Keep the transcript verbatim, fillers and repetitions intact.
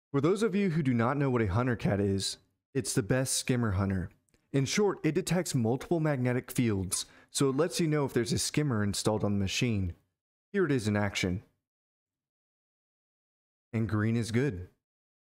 For those of you who do not know what a hunter cat is, it's the best skimmer hunter. In short, it detects multiple magnetic fields, so it lets you know if there's a skimmer installed on the machine. Here it is in action. And green is good.